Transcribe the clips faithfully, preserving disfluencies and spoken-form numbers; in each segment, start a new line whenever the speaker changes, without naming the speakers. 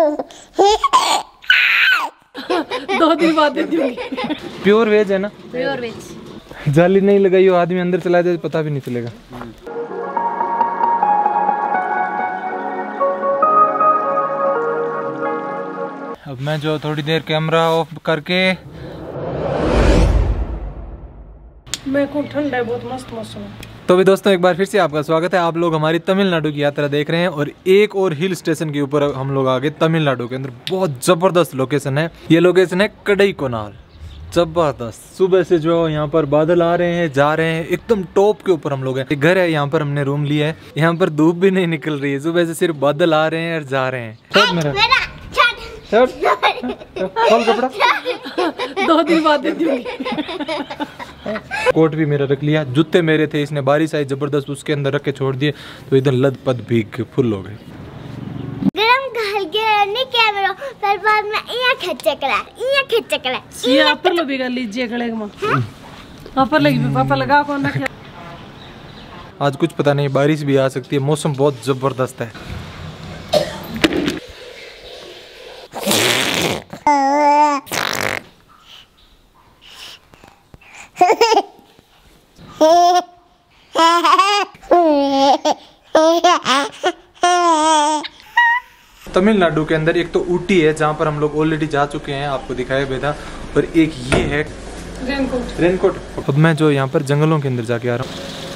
दो दिन बाद
प्योर वेज है ना?
Pure veg.
जाली नहीं लगाई हो, आदमी अंदर चला जाए पता भी नहीं चलेगा। अब मैं जो थोड़ी देर कैमरा ऑफ करके,
मैं खूब ठंडा है, बहुत मस्त मौसम है।
तो भी दोस्तों एक बार फिर से आपका स्वागत है। आप लोग हमारी तमिलनाडु की यात्रा देख रहे हैं और एक और हिल स्टेशन के ऊपर हम लोग आ गए तमिलनाडु के अंदर। बहुत जबरदस्त लोकेशन है ये। लोकेशन है कड़ईकोनाल। जबरदस्त। सुबह से जो यहाँ पर बादल आ रहे हैं, जा रहे हैं, एकदम टॉप के ऊपर हम लोग हैं। एक घर है यहाँ पर, हमने रूम लिया है। यहाँ पर धूप भी नहीं निकल रही है, सुबह से सिर्फ बादल आ रहे हैं और जा रहे हैं। छोड़ मेरा खोल कपड़ा,
दो दिन बाद
कोट भी मेरा रख लिया। जूते मेरे थे, इसने बारिश आई जबरदस्त, उसके अंदर रख के छोड़ दिए तो इधर लदपद भीग फुल हो गए।
गरम घाल के नहीं कैमरा पर बाद में ये खच्चे करा ये खच्चे करा
ये ऊपर लो भी कर लीजिए गले में ऊपर लगी पापा लगा कौन रखे।
आज कुछ पता नहीं, बारिश भी आ सकती है, मौसम बहुत जबरदस्त है। तमिलनाडु के अंदर एक तो ऊटी है जहाँ पर हम लोग ऑलरेडी जा चुके हैं, आपको दिखाया भी था, और एक ये है
रेनकोट।
रेनकोट। अब मैं जो यहाँ पर जंगलों के अंदर जाके आ रहा हूँ।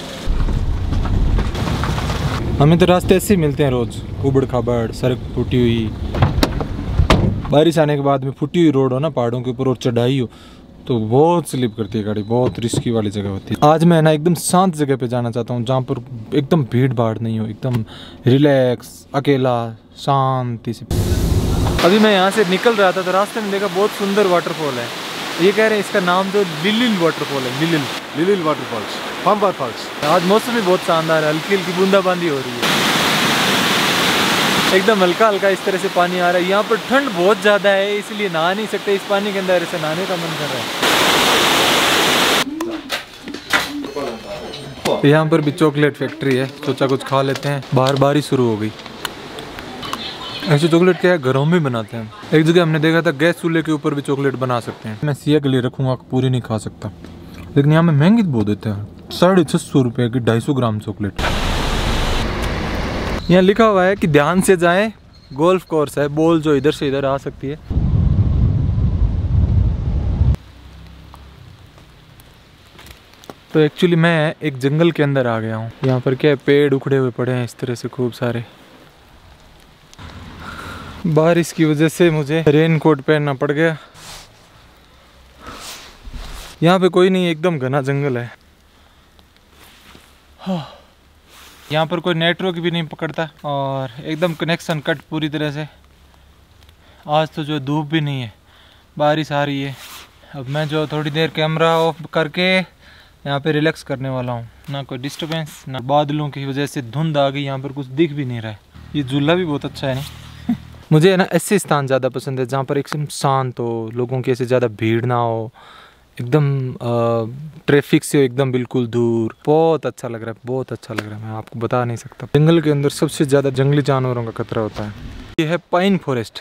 हमें तो रास्ते ऐसे ही मिलते हैं रोज, उबड़ खाबड़, सड़क फूटी हुई। बारिश आने के बाद में फूटी हुई रोड हो ना पहाड़ों के ऊपर और चढ़ाई हो तो बहुत स्लिप करती है गाड़ी, बहुत रिस्की वाली जगह होती है। आज मैं ना एकदम शांत जगह पे जाना चाहता हूँ जहाँ पर एकदम भीड़ भाड़ नहीं हो, एकदम रिलैक्स, अकेला, शांति से। अभी मैं यहाँ से निकल रहा था तो रास्ते में देखा बहुत सुंदर वाटरफॉल है। ये कह रहे हैं इसका नाम जो लिलिल वाटरफॉल है। लिलिल
लिलिल वाटरफॉल्स, पंपर फॉल्स।
आज मौसम भी बहुत शानदार है, हल्की हल्की बूंदाबांदी हो रही है, एकदम हल्का हल्का इस तरह से पानी आ रहा है। यहाँ पर ठंड बहुत ज़्यादा है इसलिए नहा नहीं सकते, इस पानी के अंदर ऐसे नहाने का मन कर रहा है। तो यहाँ पर भी चॉकलेट फैक्ट्री है, सोचा कुछ खा लेते हैं। बाहर बारिश शुरू हो गई। ऐसे चॉकलेट क्या है, घरों में बनाते हैं। एक जगह हमने देखा था गैस चूल्हे के ऊपर भी चॉकलेट बना सकते हैं। मैं सिया के लिए रखूँगा, पूरी नहीं खा सकता, लेकिन यहाँ में महंगी बहुत देते हैं। साढ़े छः सौ रुपये की ढाई सौ ग्राम चॉकलेट। यहाँ लिखा हुआ है कि ध्यान से जाएं, गोल्फ कोर्स है, बॉल जो इधर से इधर आ सकती है। तो एक्चुअली मैं एक जंगल के अंदर आ गया हूँ। यहाँ पर क्या है, पेड़ उखड़े हुए पड़े हैं इस तरह से खूब सारे। बारिश की वजह से मुझे रेन कोट पहनना पड़ गया। यहाँ पे कोई नहीं, एकदम घना जंगल है। हाँ। यहाँ पर कोई नेटवर्क भी नहीं पकड़ता और एकदम कनेक्शन कट पूरी तरह से। आज तो जो धूप भी नहीं है, बारिश आ रही है। अब मैं जो थोड़ी देर कैमरा ऑफ करके यहाँ पे रिलैक्स करने वाला हूँ। ना कोई डिस्टर्बेंस, ना बादलों की वजह से धुंध आ गई, यहाँ पर कुछ दिख भी नहीं रहा है। ये झूला भी बहुत अच्छा है नहीं मुझे है ना ऐसे स्थान ज़्यादा पसंद है जहाँ पर एकदम शांत हो, लोगों की ऐसे ज़्यादा भीड़ ना हो, एकदम ट्रैफिक से एकदम बिल्कुल दूर। बहुत अच्छा लग रहा है, बहुत अच्छा लग रहा है, मैं आपको बता नहीं सकता। जंगल के अंदर सबसे ज़्यादा जंगली जानवरों का खतरा होता है। ये है पाइन फॉरेस्ट,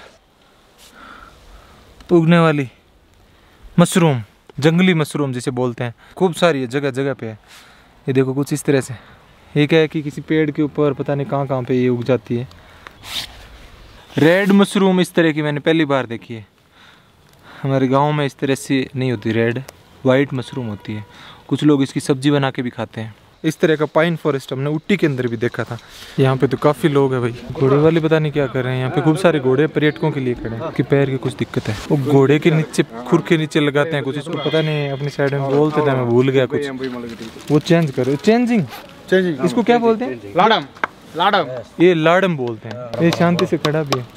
उगने वाली मशरूम, जंगली मशरूम जिसे बोलते हैं, खूब सारी है, जगह जगह पे है। ये देखो कुछ इस तरह से। ये क्या है कि किसी पेड़ के ऊपर पता नहीं कहाँ कहाँ पे ये उग जाती है। रेड मशरूम इस तरह की मैंने पहली बार देखी है। हमारे गांव में इस तरह से नहीं होती, रेड वाइट मशरूम होती है। कुछ लोग इसकी सब्जी बना के भी खाते हैं। इस तरह का पाइन फॉरेस्ट हमने ऊटी के अंदर भी देखा था। यहाँ पे तो काफ़ी लोग हैं भाई। घोड़े वाले पता नहीं क्या कर रहे हैं। यहाँ पे खूब सारे घोड़े पर्यटकों के लिए खड़े हैं कि पैर की कुछ दिक्कत है। वो घोड़े के नीचे खुर के नीचे लगाते हैं कुछ, इसको पता नहीं अपनी साइड में बोलते थे, मैं भूल गया कुछ। वो चेंज करो, चेंजिंग चेंजिंग इसको क्या बोलते हैं?
लाडम। लाडम
ये लाडम बोलते हैं। ये शांति से खड़ा भी है।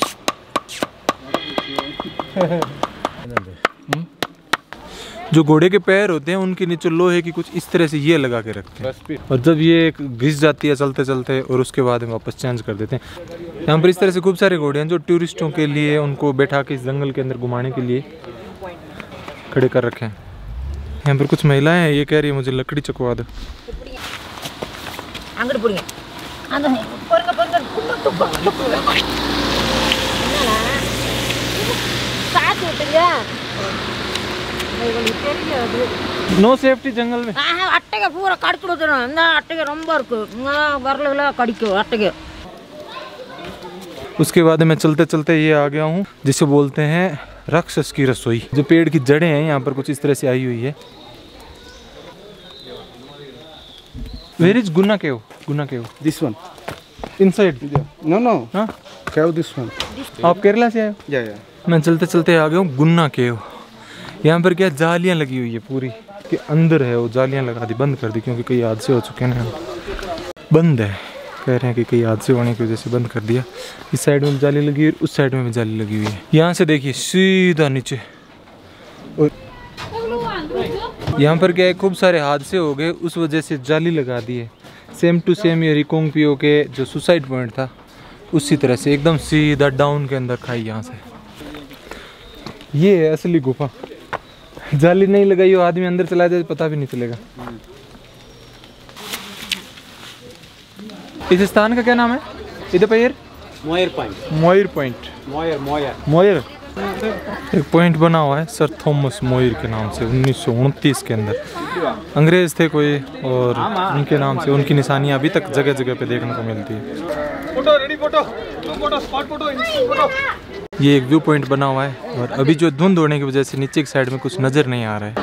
जो घोड़े के पैर होते हैं उनके नीचे लोहे की कुछ इस तरह से ये लगा के रखते हैं, और जब ये घिस जाती है चलते चलते और उसके बाद हम वापस चेंज कर देते हैं। यहाँ पर इस तरह से खूब सारे घोड़े हैं जो टूरिस्टों के लिए, उनको बैठा के इस जंगल के अंदर घुमाने के लिए खड़े कर रखे हैं। यहाँ पर कुछ महिलाएं हैं, ये कह रही है मुझे लकड़ी चकवा दो। नो सेफ्टी जंगल में
अट्टे पूरा कड़क अट्टे रोम वरल कड़क अट्टे।
उसके बाद मैं चलते चलते ये आ गया हूँ जिसे बोलते हैं राक्षस की रसोई। जो पेड़ की जड़ें हैं यहाँ पर कुछ इस तरह से आई हुई है। Where is Gunna cave? Gunna cave.
This one.
Inside.
Yeah. No, no.
हाँ?
Cave this one.
आप केरला से आए हो?
Yeah, yeah.
मैं चलते चलते आ गया हूँ गुन्ना केव। यहाँ पर क्या जालियाँ लगी हुई है पूरी के अंदर है, वो जालियाँ लगा दी, बंद कर दी क्योंकि कई हादसे हो चुके हैं ना। बंद है, कह रहे हैं कि कई हादसे होने की वजह से बंद कर दिया। इस साइड में भी जाली लगी हुई है, उस साइड में भी जाली लगी हुई है। यहाँ से देखिए सीधा नीचे। और यहाँ पर क्या है, खूब सारे हादसे हो गए, उस वजह से जाली लगा दी है। सेम टू सेम ये रिकोंग पियो के जो सुसाइड पॉइंट था उसी तरह से एकदम सीधा डाउन के अंदर खाई। यहाँ से ये है असली गुफा। जाली नहीं लगाई हो, आदमी अंदर चला जाए पता भी नहीं चलेगा। इस स्थान का क्या नाम है? इधर पैर
Moyer Point.
Moyer point.
Moyer, Moyer.
Moyer एक पॉइंट बना हुआ है सर थॉमस मोयर के नाम से उन्नीस सौ उनतीस के अंदर। अंग्रेज थे कोई और उनके नाम से उनकी निशानियां अभी तक जगह जगह पे देखने को मिलती है।
Photo, ready photo. Photo, spot photo, instant photo.
ये एक व्यू पॉइंट बना हुआ है और अभी जो धुंध होने की वजह से नीचे की साइड में कुछ नजर नहीं आ रहा है।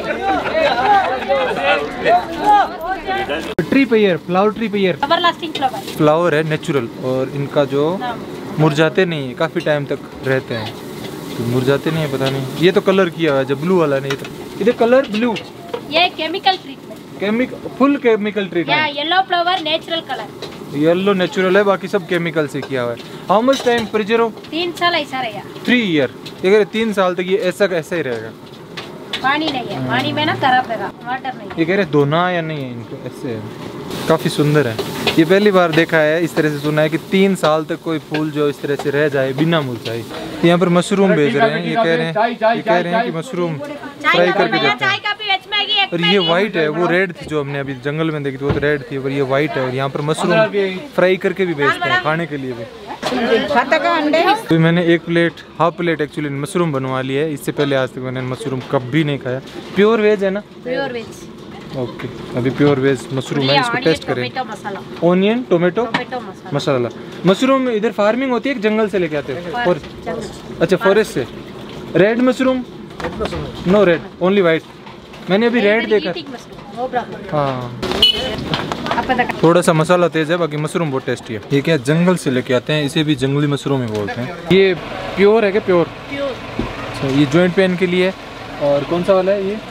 Tree pair, flower tree pair,
everlasting flower
flower है नेचुरल और इनका जो मुरझाते नहीं है, काफी टाइम तक रहते हैं। तो मुरझाते नहीं है, पता नहीं। ये तो कलर किया हुआ है, जो ब्लू वाला नहीं, तो इधर कलर ब्लू।
ये chemical treatment,
chemical full chemical treatment.
Yellow flower natural colour,
yellow natural है, बाकी सब केमिकल से किया हुआ है। How much time preserve?
तीन साल ऐसा रहेगा।
Three year. ये तीन साल तक ये ऐसा का ऐसा ही रहेगा।
पानी नहीं है, पानी में ना खराब रहेगा, वाटर नहीं।
ये कह रहे धोना या नहीं है इनको, ऐसे है। काफ़ी सुंदर है। ये पहली बार देखा है, इस तरह से सुना है कि तीन साल तक कोई फूल जो इस तरह से रह जाए बिना मुरझाए। यहाँ पर मशरूम बेच रहे हैं। ये कह रहे हैं ये कह रहे हैं कि मशरूम फ्राई करके देते हैं। और ये वाइट है, वो रेड थी जो हमने अभी जंगल में देखी थी, वो तो रेड थी, और ये वाइट है। और यहाँ पर मशरूम फ्राई करके भी बेचते हैं, खाने के लिए भी। तो मैंने एक plate half plate actually mushroom बनवा ली है। इससे पहले आज तक मैंने मशरूम कभी नहीं खाया। प्योर वेज है ना?
Pure veg.
ओके, अभी प्योर वेज मशरूम है, इसको टेस्ट करें। Onion tomato masala. मशरूम इधर फार्मिंग होती है कि जंगल से लेके आते हैं? अच्छा, फॉरेस्ट से। Red mushroom? No red, only white. मैंने अभी रेड देखा। हाँ, थोड़ा सा मसाला तेज है, बाकी मशरूम बहुत टेस्टी है। ये क्या जंगल से लेके आते हैं, इसे भी जंगली मशरूम ही बोलते हैं। ये प्योर है क्या? Pure
pure.
अच्छा, ये जॉइंट पेन के लिए। और कौन सा वाला है ये?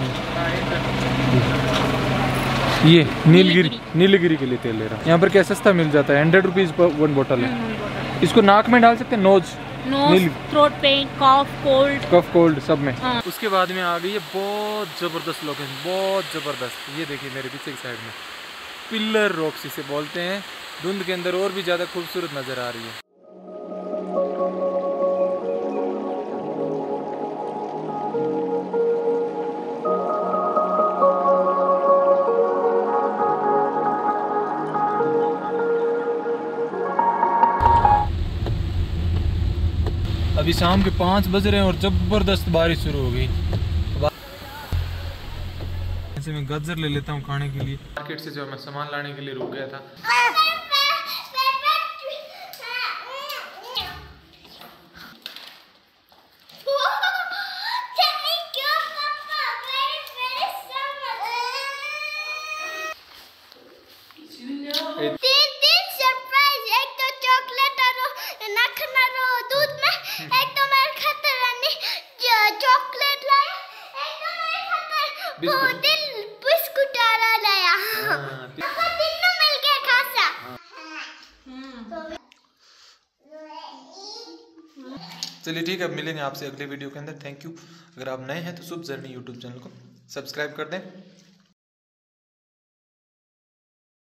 ये नीलगिरी नीलगिरी के लिए तेल ले रहा हूँ। यहाँ पर क्या सस्ता मिल जाता है, हंड्रेड रुपीज पर वन बोतल है। इसको नाक में डाल सकते हैं, nose,
nose, throat pain, cough, cold,
cough cold सब में। हाँ। उसके बाद में आ गई है बहुत जबरदस्त लोकेशन, बहुत जबरदस्त। ये देखिए मेरे पीछे की साइड में पिलर रॉक्स इसे बोलते हैं। धुंध के अंदर और भी ज्यादा खूबसूरत नजर आ रही है। अभी शाम के पाँच बज रहे हैं और जबरदस्त बारिश शुरू हो गई। ऐसे मैं गाजर ले लेता हूँ खाने के लिए। मार्केट से जो मैं सामान लाने के लिए रुक गया था। चलिए ठीक है, अब मिलेंगे आपसे अगले वीडियो के अंदर। Thank you. अगर आप नए हैं तो शुभ जर्नी यूट्यूब चैनल को सब्सक्राइब कर दें।